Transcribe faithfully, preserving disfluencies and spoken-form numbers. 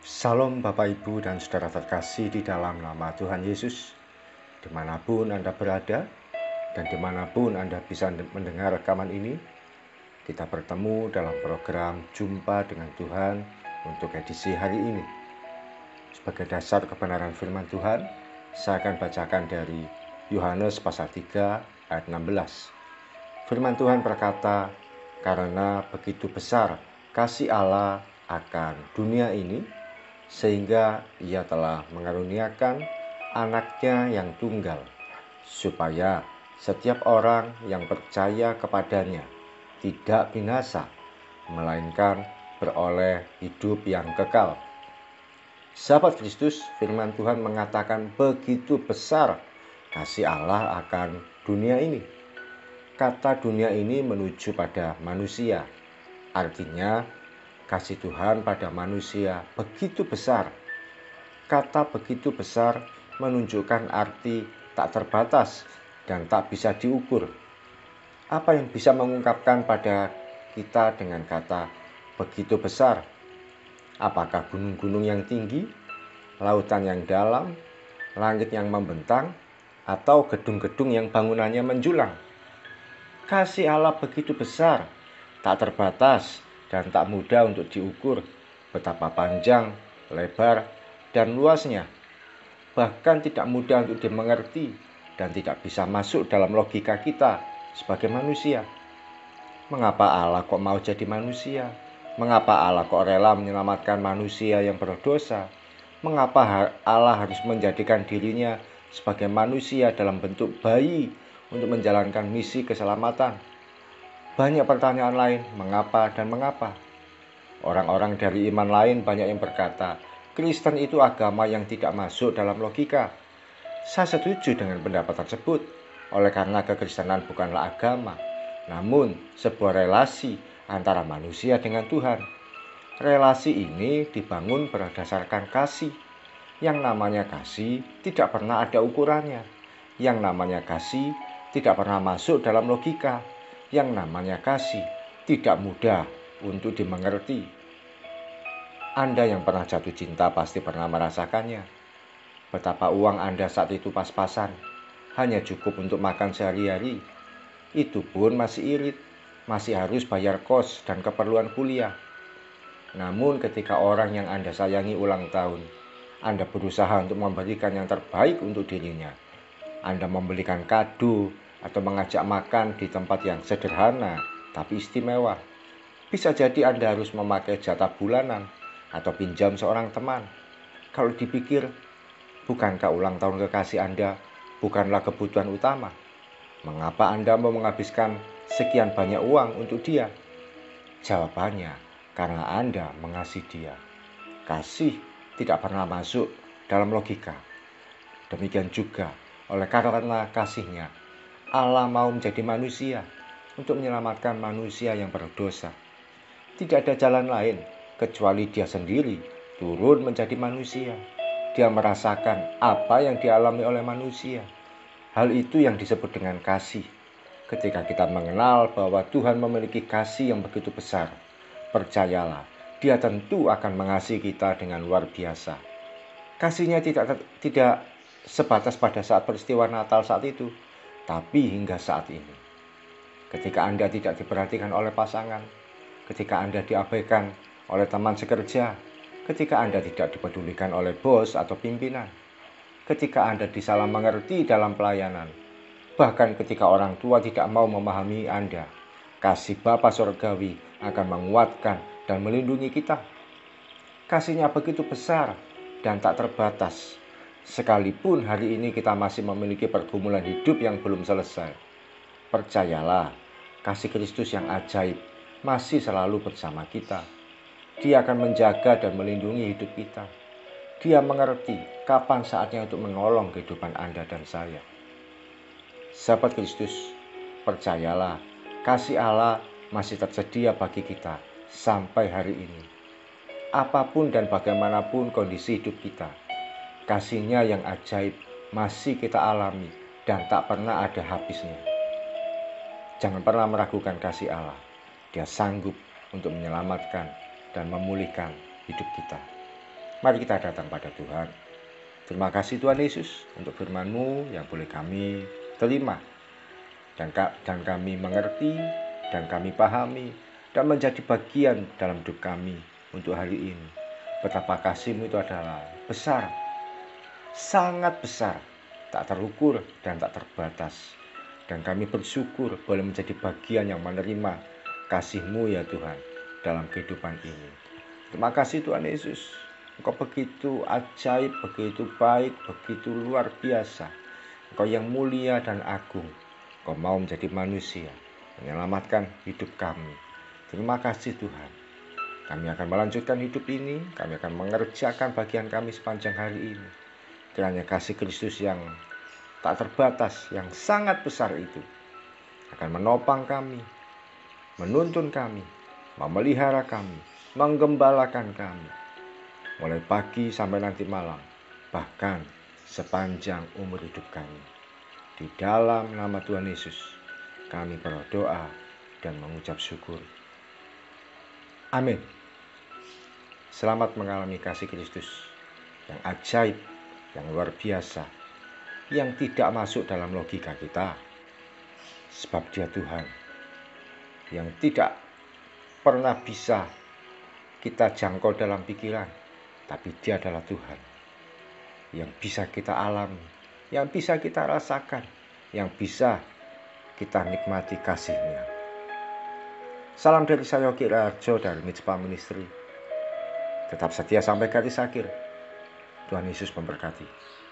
Salam Bapak Ibu dan Saudara terkasih di dalam nama Tuhan Yesus. Dimanapun Anda berada dan dimanapun Anda bisa mendengar rekaman ini, kita bertemu dalam program Jumpa dengan Tuhan untuk edisi hari ini. Sebagai dasar kebenaran firman Tuhan, saya akan bacakan dari Yohanes pasal tiga ayat enam belas. Firman Tuhan berkata, "Karena begitu besar kasih Allah akan dunia ini, sehingga ia telah mengaruniakan anaknya yang tunggal, supaya setiap orang yang percaya kepadanya tidak binasa, melainkan beroleh hidup yang kekal." Sahabat Kristus, firman Tuhan mengatakan begitu besar kasih Allah akan dunia ini. Kata dunia ini menuju pada manusia, artinya kasih Tuhan pada manusia begitu besar. Kata begitu besar menunjukkan arti tak terbatas dan tak bisa diukur. Apa yang bisa mengungkapkan pada kita dengan kata begitu besar? Apakah gunung-gunung yang tinggi, lautan yang dalam, langit yang membentang, atau gedung-gedung yang bangunannya menjulang? Kasih Allah begitu besar, tak terbatas, dan tak mudah untuk diukur betapa panjang, lebar, dan luasnya. Bahkan tidak mudah untuk dimengerti dan tidak bisa masuk dalam logika kita sebagai manusia. Mengapa Allah kok mau jadi manusia? Mengapa Allah kok rela menyelamatkan manusia yang berdosa? Mengapa Allah harus menjadikan dirinya sebagai manusia dalam bentuk bayi untuk menjalankan misi keselamatan? Banyak pertanyaan lain, mengapa dan mengapa. Orang-orang dari iman lain banyak yang berkata, Kristen itu agama yang tidak masuk dalam logika. Saya setuju dengan pendapat tersebut, oleh karena kekristenan bukanlah agama, namun sebuah relasi antara manusia dengan Tuhan. Relasi ini dibangun berdasarkan kasih. Yang namanya kasih tidak pernah ada ukurannya. Yang namanya kasih tidak pernah masuk dalam logika. Yang namanya kasih tidak mudah untuk dimengerti. Anda yang pernah jatuh cinta pasti pernah merasakannya. Betapa uang Anda saat itu pas-pasan, hanya cukup untuk makan sehari-hari. Itu pun masih irit, masih harus bayar kos dan keperluan kuliah. Namun ketika orang yang Anda sayangi ulang tahun, Anda berusaha untuk memberikan yang terbaik untuk dirinya. Anda membelikan kado atau mengajak makan di tempat yang sederhana tapi istimewa. Bisa jadi Anda harus memakai jatah bulanan atau pinjam seorang teman. Kalau dipikir, bukankah ulang tahun kekasih Anda bukanlah kebutuhan utama? Mengapa Anda mau menghabiskan sekian banyak uang untuk dia? Jawabannya, karena Anda mengasihi dia. Kasih tidak pernah masuk dalam logika. Demikian juga oleh karena kasihnya, Allah mau menjadi manusia untuk menyelamatkan manusia yang berdosa. Tidak ada jalan lain kecuali dia sendiri turun menjadi manusia. Dia merasakan apa yang dialami oleh manusia. Hal itu yang disebut dengan kasih. Ketika kita mengenal bahwa Tuhan memiliki kasih yang begitu besar, percayalah, Dia tentu akan mengasihi kita dengan luar biasa. Kasihnya tidak tidak sebatas pada saat peristiwa Natal saat itu, tapi hingga saat ini. Ketika Anda tidak diperhatikan oleh pasangan, ketika Anda diabaikan oleh teman sekerja, ketika Anda tidak dipedulikan oleh bos atau pimpinan, ketika Anda disalah mengerti dalam pelayanan, bahkan ketika orang tua tidak mau memahami Anda, kasih Bapa Surgawi akan menguatkan dan melindungi kita. Kasihnya begitu besar dan tak terbatas. Sekalipun hari ini kita masih memiliki pergumulan hidup yang belum selesai, percayalah, kasih Kristus yang ajaib masih selalu bersama kita. Dia akan menjaga dan melindungi hidup kita. Dia mengerti kapan saatnya untuk menolong kehidupan Anda dan saya. Sahabat Kristus, percayalah, kasih Allah masih tersedia bagi kita sampai hari ini. Apapun dan bagaimanapun kondisi hidup kita, kasih-Nya yang ajaib masih kita alami dan tak pernah ada habisnya. Jangan pernah meragukan kasih Allah. Dia sanggup untuk menyelamatkan dan memulihkan hidup kita. Mari kita datang pada Tuhan. Terima kasih Tuhan Yesus untuk firman-Mu yang boleh kami terima. Dan, dan kami mengerti, dan kami pahami, dan menjadi bagian dalam hidup kami untuk hari ini. Betapa kasih-Mu itu adalah besar, sangat besar, tak terukur dan tak terbatas. Dan kami bersyukur boleh menjadi bagian yang menerima kasih-Mu ya Tuhan dalam kehidupan ini. Terima kasih Tuhan Yesus. Engkau begitu ajaib, begitu baik, begitu luar biasa. Engkau yang mulia dan agung. Engkau mau menjadi manusia, menyelamatkan hidup kami. Terima kasih Tuhan. Kami akan melanjutkan hidup ini, kami akan mengerjakan bagian kami sepanjang hari ini. Kiranya kasih Kristus yang tak terbatas, yang sangat besar itu akan menopang kami, menuntun kami, memelihara kami, menggembalakan kami, mulai pagi sampai nanti malam, bahkan sepanjang umur hidup kami. Di dalam nama Tuhan Yesus, kami berdoa dan mengucap syukur. Amin. Selamat mengalami kasih Kristus yang ajaib, yang luar biasa, yang tidak masuk dalam logika kita. Sebab Dia Tuhan yang tidak pernah bisa kita jangkau dalam pikiran, tapi Dia adalah Tuhan yang bisa kita alami, yang bisa kita rasakan, yang bisa kita nikmati kasih-Nya. Salam dari saya Yogi Raharjo dari Mitspa Ministry. Tetap setia sampai garis akhir. Tuhan Yesus memberkati.